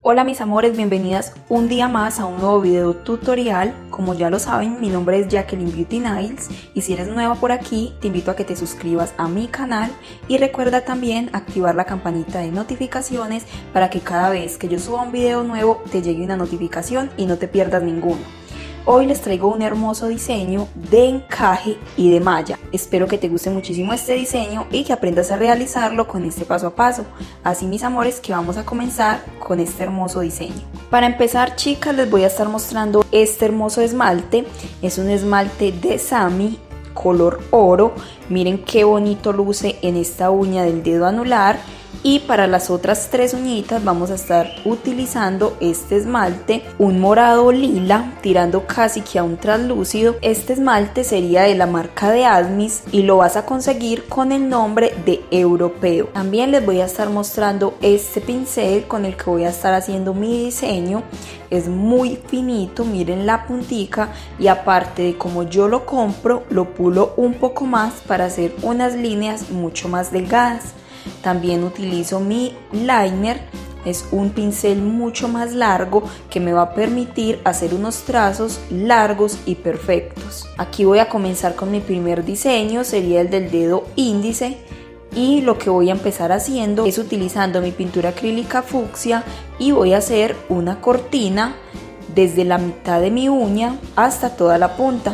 Hola mis amores, bienvenidas un día más a un nuevo video tutorial. Como ya lo saben, mi nombre es Jacqueline Beauty Nails y si eres nueva por aquí, te invito a que te suscribas a mi canal y recuerda también activar la campanita de notificaciones para que cada vez que yo suba un video nuevo te llegue una notificación y no te pierdas ninguno. Hoy les traigo un hermoso diseño de encaje y de malla. Espero que te guste muchísimo este diseño y que aprendas a realizarlo con este paso a paso. Así mis amores que vamos a comenzar con este hermoso diseño. Para empezar, chicas, les voy a estar mostrando este hermoso esmalte. Es un esmalte de Sami color oro. Miren qué bonito luce en esta uña del dedo anular. Y para las otras tres uñitas vamos a estar utilizando este esmalte, un morado lila tirando casi que a un translúcido. Este esmalte sería de la marca de Asmis y lo vas a conseguir con el nombre de Europeo. También les voy a estar mostrando este pincel con el que voy a estar haciendo mi diseño. Es muy finito, miren la puntica, y aparte de como yo lo compro, lo pulo un poco más para hacer unas líneas mucho más delgadas. También utilizo mi liner, es un pincel mucho más largo que me va a permitir hacer unos trazos largos y perfectos. Aquí voy a comenzar con mi primer diseño, sería el del dedo índice, y lo que voy a empezar haciendo es utilizando mi pintura acrílica fucsia y voy a hacer una cortina desde la mitad de mi uña hasta toda la punta.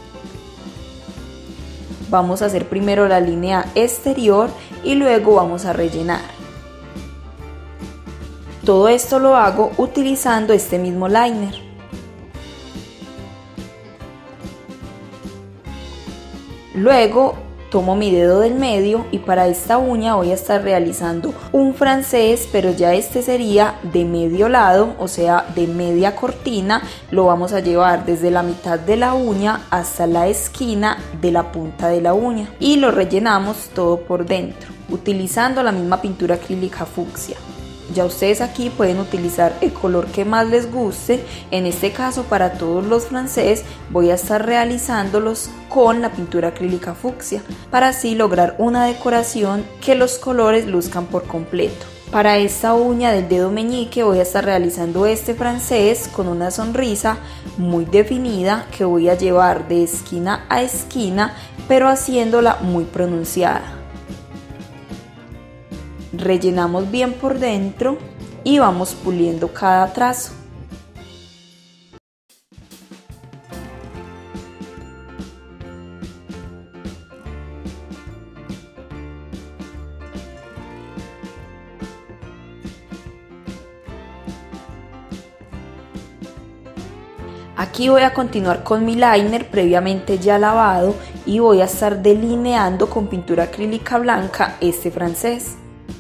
Vamos a hacer primero la línea exterior y luego vamos a rellenar. Todo esto lo hago utilizando este mismo liner. Luego tomo mi dedo del medio y para esta uña voy a estar realizando un francés, pero ya este sería de medio lado, o sea de media cortina. Lo vamos a llevar desde la mitad de la uña hasta la esquina de la punta de la uña y lo rellenamos todo por dentro utilizando la misma pintura acrílica fucsia. Ya ustedes aquí pueden utilizar el color que más les guste. En este caso, para todos los francés voy a estar realizándolos con la pintura acrílica fucsia para así lograr una decoración que los colores luzcan por completo. Para esta uña del dedo meñique voy a estar realizando este francés con una sonrisa muy definida que voy a llevar de esquina a esquina, pero haciéndola muy pronunciada. Rellenamos bien por dentro y vamos puliendo cada trazo. Aquí voy a continuar con mi liner previamente ya lavado y voy a estar delineando con pintura acrílica blanca este francés.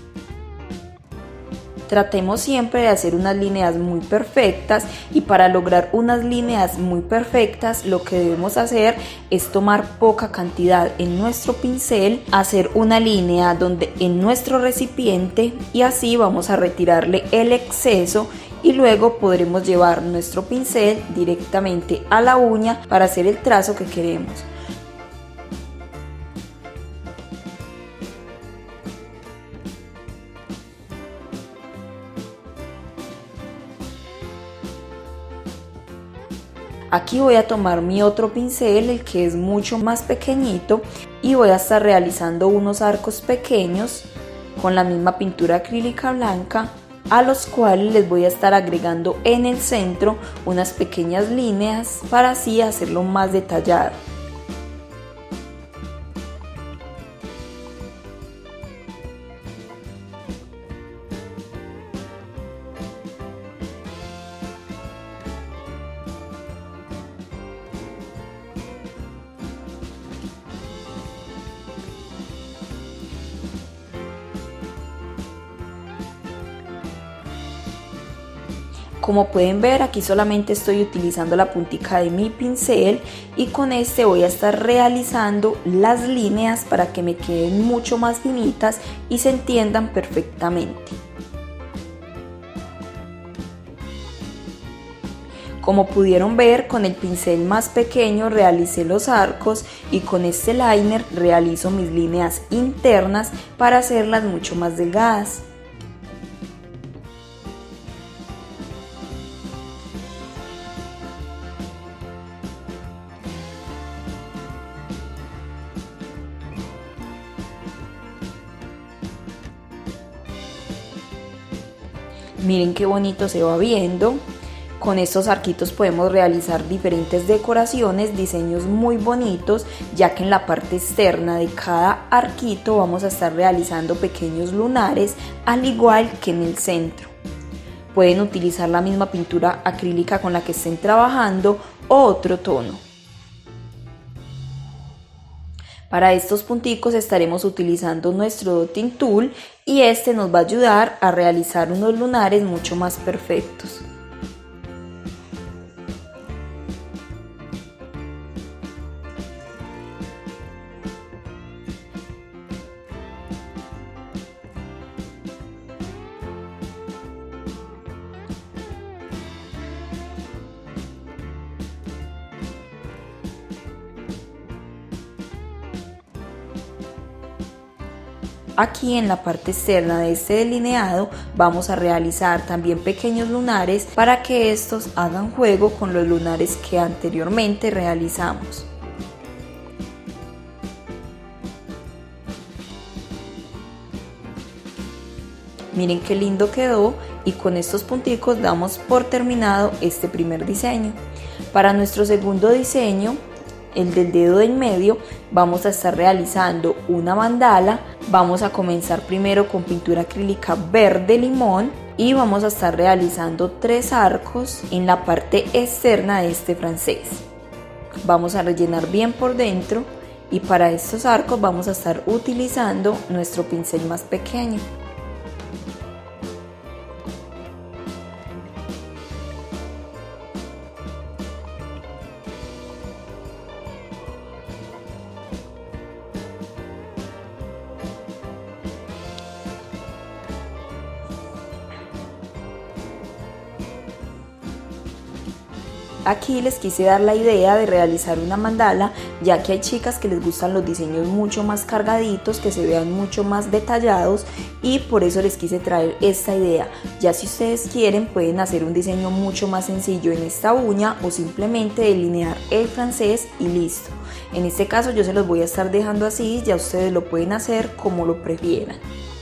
Tratemos siempre de hacer unas líneas muy perfectas y para lograr unas líneas muy perfectas lo que debemos hacer es tomar poca cantidad en nuestro pincel, hacer una línea donde en nuestro recipiente y así vamos a retirarle el exceso y luego podremos llevar nuestro pincel directamente a la uña para hacer el trazo que queremos. Aquí voy a tomar mi otro pincel, el que es mucho más pequeñito, y voy a estar realizando unos arcos pequeños con la misma pintura acrílica blanca, a los cuales les voy a estar agregando en el centro unas pequeñas líneas para así hacerlo más detallado. Como pueden ver, aquí solamente estoy utilizando la puntica de mi pincel y con este voy a estar realizando las líneas para que me queden mucho más finitas y se entiendan perfectamente. Como pudieron ver, con el pincel más pequeño realicé los arcos y con este liner realizo mis líneas internas para hacerlas mucho más delgadas. Miren qué bonito se va viendo. Con estos arquitos podemos realizar diferentes decoraciones, diseños muy bonitos, ya que en la parte externa de cada arquito vamos a estar realizando pequeños lunares, al igual que en el centro. Pueden utilizar la misma pintura acrílica con la que estén trabajando o otro tono. Para estos punticos estaremos utilizando nuestro Dotting Tool y este nos va a ayudar a realizar unos lunares mucho más perfectos. Aquí en la parte externa de este delineado vamos a realizar también pequeños lunares para que estos hagan juego con los lunares que anteriormente realizamos. Miren qué lindo quedó y con estos punticos damos por terminado este primer diseño. Para nuestro segundo diseño, el del dedo en medio, vamos a estar realizando una mandala. Vamos a comenzar primero con pintura acrílica verde limón y vamos a estar realizando 3 arcos en la parte externa de este francés. Vamos a rellenar bien por dentro y para estos arcos vamos a estar utilizando nuestro pincel más pequeño. Aquí les quise dar la idea de realizar una mandala, ya que hay chicas que les gustan los diseños mucho más cargaditos, que se vean mucho más detallados, y por eso les quise traer esta idea. Ya si ustedes quieren pueden hacer un diseño mucho más sencillo en esta uña o simplemente delinear el francés y listo. En este caso yo se los voy a estar dejando así, ya ustedes lo pueden hacer como lo prefieran.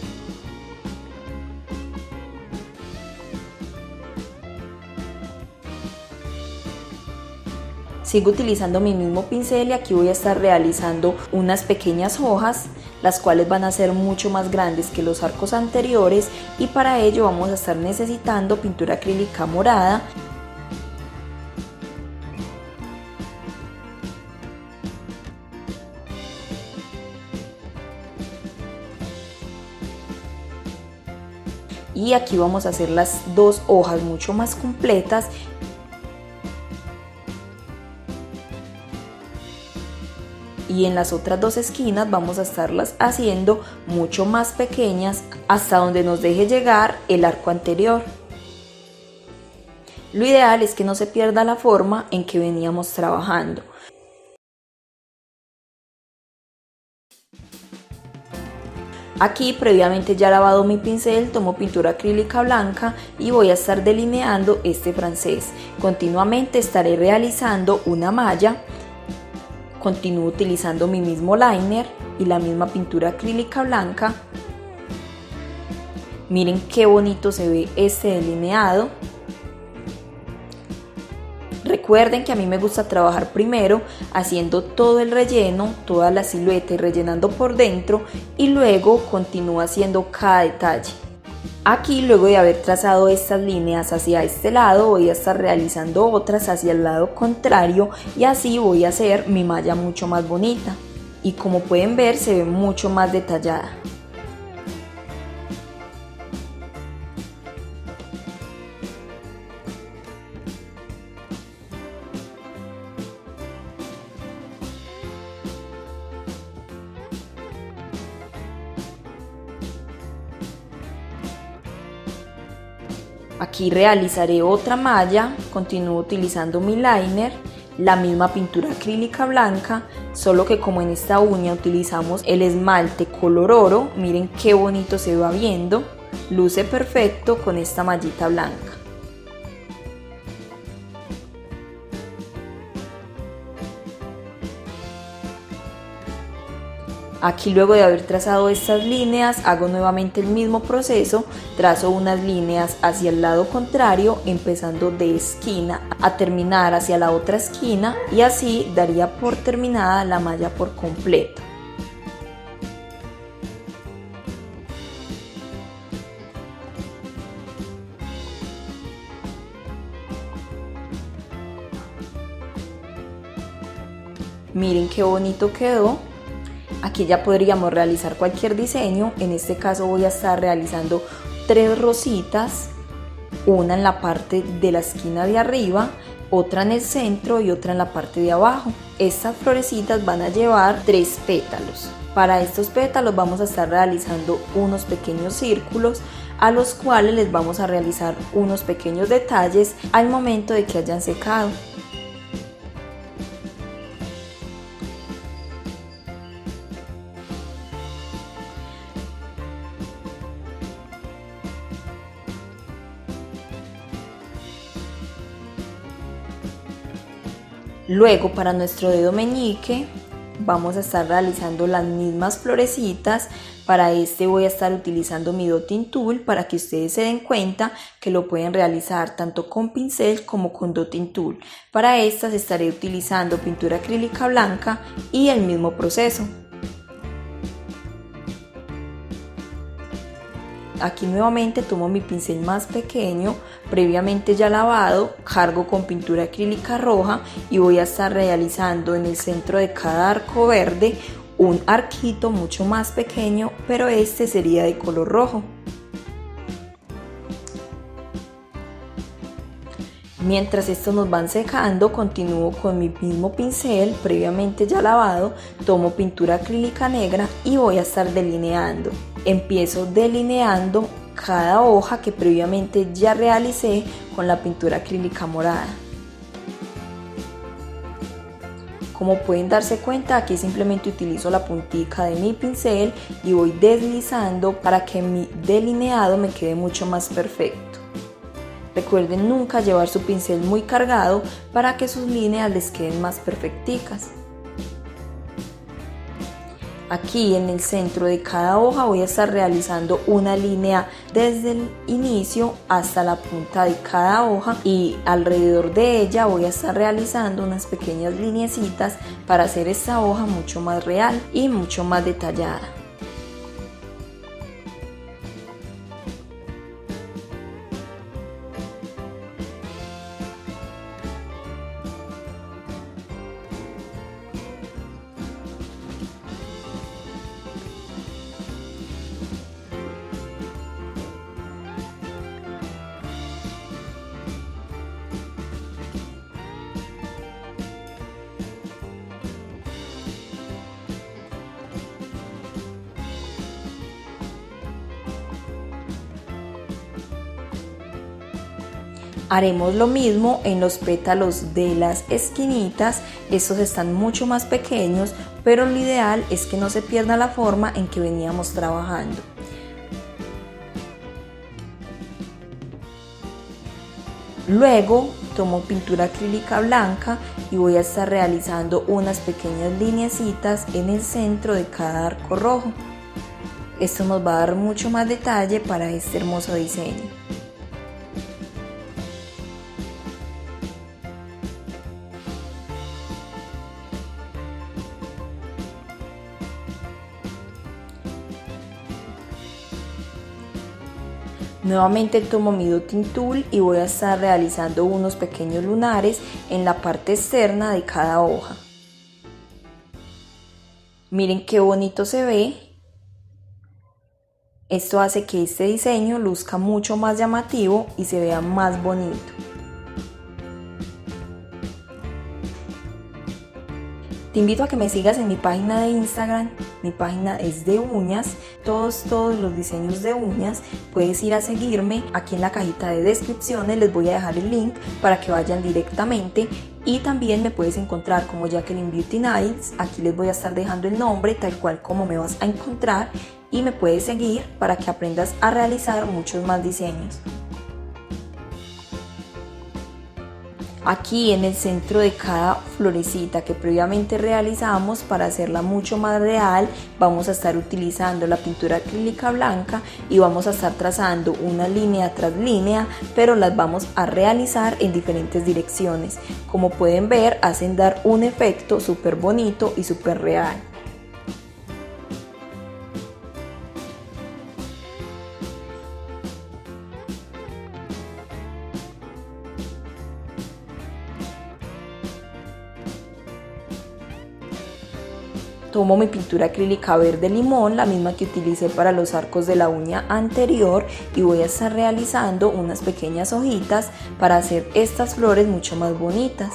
Sigo utilizando mi mismo pincel y aquí voy a estar realizando unas pequeñas hojas, las cuales van a ser mucho más grandes que los arcos anteriores, y para ello vamos a estar necesitando pintura acrílica morada. Y aquí vamos a hacer las 2 hojas mucho más completas. Y en las otras 2 esquinas vamos a estarlas haciendo mucho más pequeñas hasta donde nos deje llegar el arco anterior. Lo ideal es que no se pierda la forma en que veníamos trabajando. Aquí previamente ya lavado mi pincel, tomo pintura acrílica blanca y voy a estar delineando este francés. Continuamente estaré realizando una malla. Continúo utilizando mi mismo liner y la misma pintura acrílica blanca. Miren qué bonito se ve este delineado. Recuerden que a mí me gusta trabajar primero haciendo todo el relleno, toda la silueta y rellenando por dentro, y luego continúo haciendo cada detalle. Aquí, luego de haber trazado estas líneas hacia este lado, voy a estar realizando otras hacia el lado contrario y así voy a hacer mi malla mucho más bonita. Y como pueden ver, se ve mucho más detallada. Aquí realizaré otra malla, continúo utilizando mi liner, la misma pintura acrílica blanca, solo que como en esta uña utilizamos el esmalte color oro, miren qué bonito se va viendo, luce perfecto con esta mallita blanca. Aquí, luego de haber trazado estas líneas, hago nuevamente el mismo proceso, trazo unas líneas hacia el lado contrario, empezando de esquina a terminar hacia la otra esquina, y así daría por terminada la malla por completo. Miren qué bonito quedó. Aquí ya podríamos realizar cualquier diseño. En este caso voy a estar realizando 3 rositas, una en la parte de la esquina de arriba, otra en el centro y otra en la parte de abajo. Estas florecitas van a llevar 3 pétalos. Para estos pétalos vamos a estar realizando unos pequeños círculos, a los cuales les vamos a realizar unos pequeños detalles al momento de que hayan secado. Luego, para nuestro dedo meñique vamos a estar realizando las mismas florecitas. Para este voy a estar utilizando mi Dotting Tool para que ustedes se den cuenta que lo pueden realizar tanto con pincel como con Dotting Tool. Para estas estaré utilizando pintura acrílica blanca y el mismo proceso. Aquí nuevamente tomo mi pincel más pequeño, previamente ya lavado, cargo con pintura acrílica roja y voy a estar realizando en el centro de cada arco verde un arquito mucho más pequeño, pero este sería de color rojo. Mientras estos nos van secando, continúo con mi mismo pincel previamente ya lavado, tomo pintura acrílica negra y voy a estar delineando. Empiezo delineando cada hoja que previamente ya realicé con la pintura acrílica morada. Como pueden darse cuenta, aquí simplemente utilizo la puntica de mi pincel y voy deslizando para que mi delineado me quede mucho más perfecto. Recuerden nunca llevar su pincel muy cargado para que sus líneas les queden más perfecticas. Aquí en el centro de cada hoja voy a estar realizando una línea desde el inicio hasta la punta de cada hoja y alrededor de ella voy a estar realizando unas pequeñas lineecitas para hacer esta hoja mucho más real y mucho más detallada. Haremos lo mismo en los pétalos de las esquinitas. Estos están mucho más pequeños, pero lo ideal es que no se pierda la forma en que veníamos trabajando. Luego tomo pintura acrílica blanca y voy a estar realizando unas pequeñas lineecitas en el centro de cada arco rojo. Esto nos va a dar mucho más detalle para este hermoso diseño. Nuevamente tomo mi Dotting Tool y voy a estar realizando unos pequeños lunares en la parte externa de cada hoja. Miren qué bonito se ve. Esto hace que este diseño luzca mucho más llamativo y se vea más bonito. Te invito a que me sigas en mi página de Instagram. Mi página es de uñas, todos los diseños de uñas. Puedes ir a seguirme. Aquí en la cajita de descripciones les voy a dejar el link para que vayan directamente. Y también me puedes encontrar como Jacqueline Beauty Nails. Aquí les voy a estar dejando el nombre tal cual como me vas a encontrar. Y me puedes seguir para que aprendas a realizar muchos más diseños. Aquí en el centro de cada florecita que previamente realizamos, para hacerla mucho más real, vamos a estar utilizando la pintura acrílica blanca y vamos a estar trazando una línea tras línea, pero las vamos a realizar en diferentes direcciones. Como pueden ver, hacen dar un efecto súper bonito y súper real. Tomo mi pintura acrílica verde limón, la misma que utilicé para los arcos de la uña anterior, y voy a estar realizando unas pequeñas hojitas para hacer estas flores mucho más bonitas.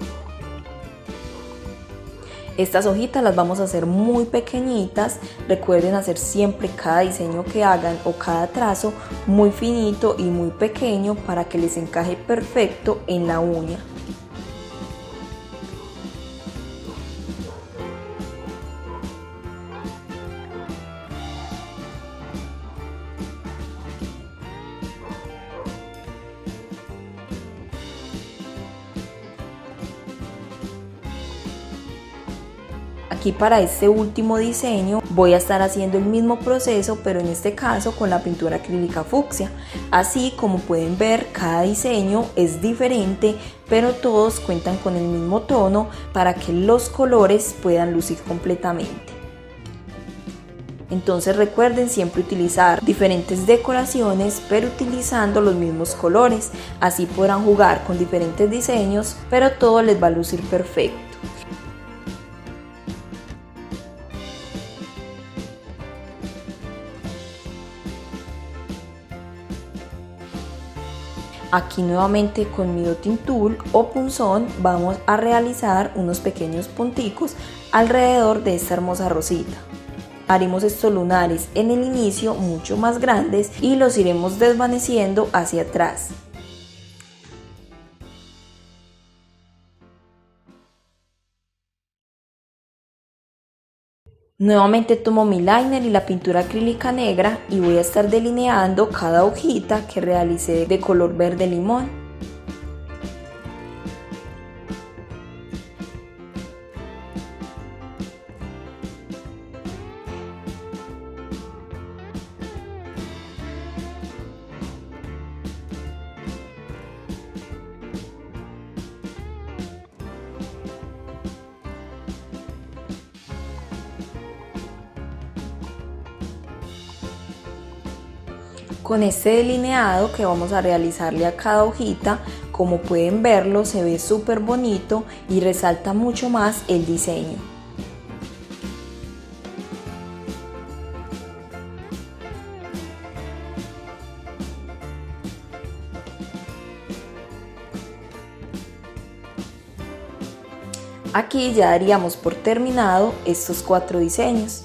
Estas hojitas las vamos a hacer muy pequeñitas. Recuerden hacer siempre cada diseño que hagan o cada trazo muy finito y muy pequeño para que les encaje perfecto en la uña. Aquí para este último diseño voy a estar haciendo el mismo proceso, pero en este caso con la pintura acrílica fucsia. Así como pueden ver, cada diseño es diferente, pero todos cuentan con el mismo tono para que los colores puedan lucir completamente. Entonces recuerden siempre utilizar diferentes decoraciones, pero utilizando los mismos colores. Así podrán jugar con diferentes diseños, pero todo les va a lucir perfecto. Aquí nuevamente con mi dotting tool o punzón vamos a realizar unos pequeños punticos alrededor de esta hermosa rosita. Haremos estos lunares en el inicio mucho más grandes y los iremos desvaneciendo hacia atrás. Nuevamente tomo mi liner y la pintura acrílica negra y voy a estar delineando cada hojita que realicé de color verde limón. Con este delineado que vamos a realizarle a cada hojita, como pueden verlo, se ve súper bonito y resalta mucho más el diseño. Aquí ya daríamos por terminado estos 4 diseños.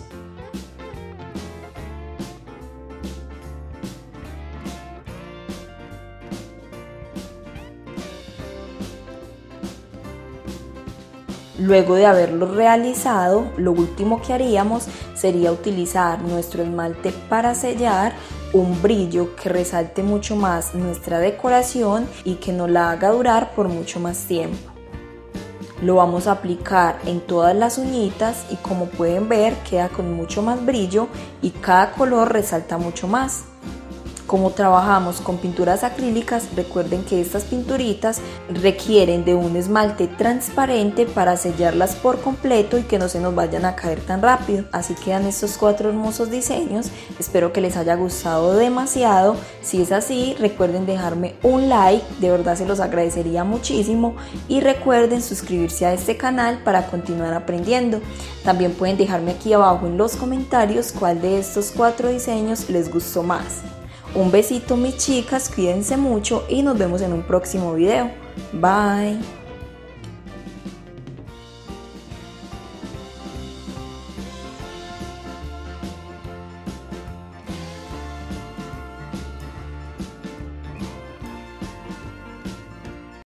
Luego de haberlo realizado, lo último que haríamos sería utilizar nuestro esmalte para sellar, un brillo que resalte mucho más nuestra decoración y que nos la haga durar por mucho más tiempo. Lo vamos a aplicar en todas las uñitas y como pueden ver queda con mucho más brillo y cada color resalta mucho más. Como trabajamos con pinturas acrílicas, recuerden que estas pinturitas requieren de un esmalte transparente para sellarlas por completo y que no se nos vayan a caer tan rápido. Así quedan estos 4 hermosos diseños. Espero que les haya gustado demasiado. Si es así, recuerden dejarme un like, de verdad se los agradecería muchísimo. Y recuerden suscribirse a este canal para continuar aprendiendo. También pueden dejarme aquí abajo en los comentarios cuál de estos 4 diseños les gustó más. Un besito mis chicas, cuídense mucho y nos vemos en un próximo video. Bye.